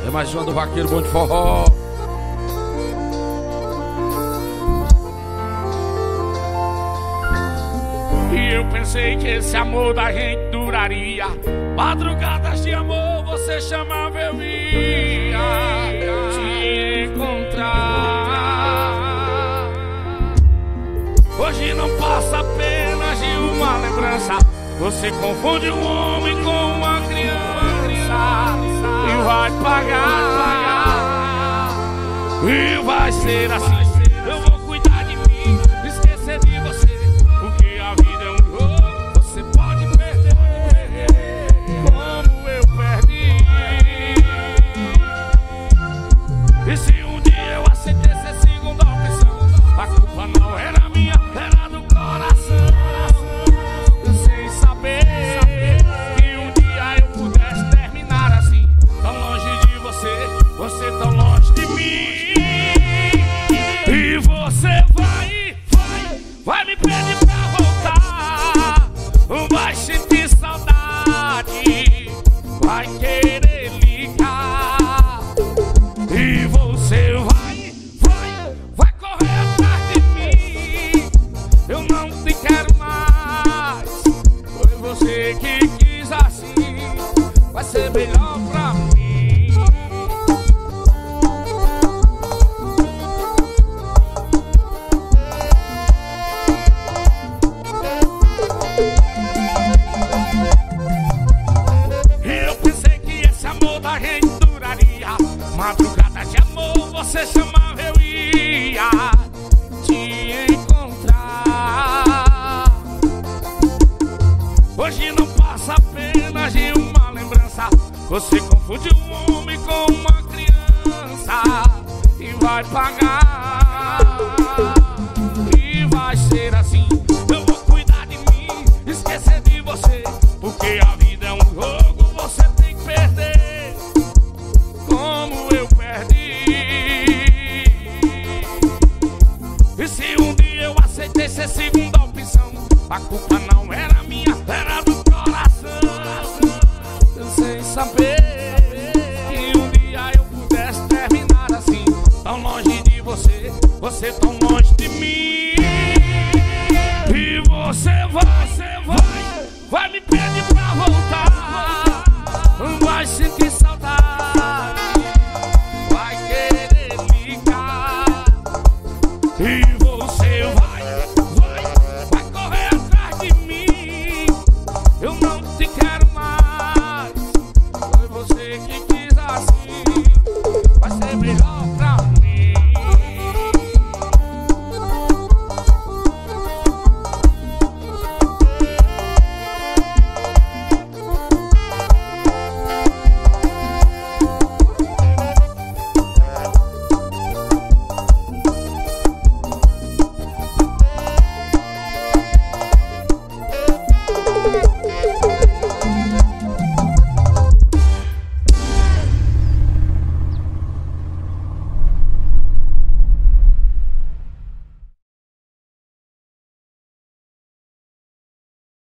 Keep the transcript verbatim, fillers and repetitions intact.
É mais uma do Vaqueiro Bom de Forró. E eu pensei que esse amor da gente duraria. Madrugadas de amor você chamava, eu ia te encontrar. Hoje não passa apenas de uma lembrança. Você confunde um homem com uma criança e vai pagar, e vai ser assim. Eu vou cuidar de mim, esquecer de você, porque a vida é um jogo, você pode perder como eu perdi. E se um dia eu aceitasse a segunda opção, a culpa não era minha, era do coração. Sem saber que um dia eu pudesse terminar assim, tão longe de você, você tão longe de mim. E você vai, vai, vai me pedir pra voltar, vai sentir saudade, vai querer ligar. E você vai, vai, vai correr atrás de mim. Eu não te quero mais, foi você que quis assim, vai ser melhor pra mim. Eu pensei que esse amor da gente duraria. Madrugada de amor você chamava, eu ia te encontrar. Hoje não passa apenas de uma lembrança. Você confunde um homem com uma criança e vai pagar, e vai ser assim. Eu vou cuidar de mim, esquecer de você, porque a vida é um jogo, você tem que perder como eu perdi. E se um dia eu aceitei ser segunda opção, a culpa não era minha, era do coração. Sem saber que um dia eu pudesse terminar assim, tão longe de você, você tão longe de mim. E você vai, você vai, vai me pedir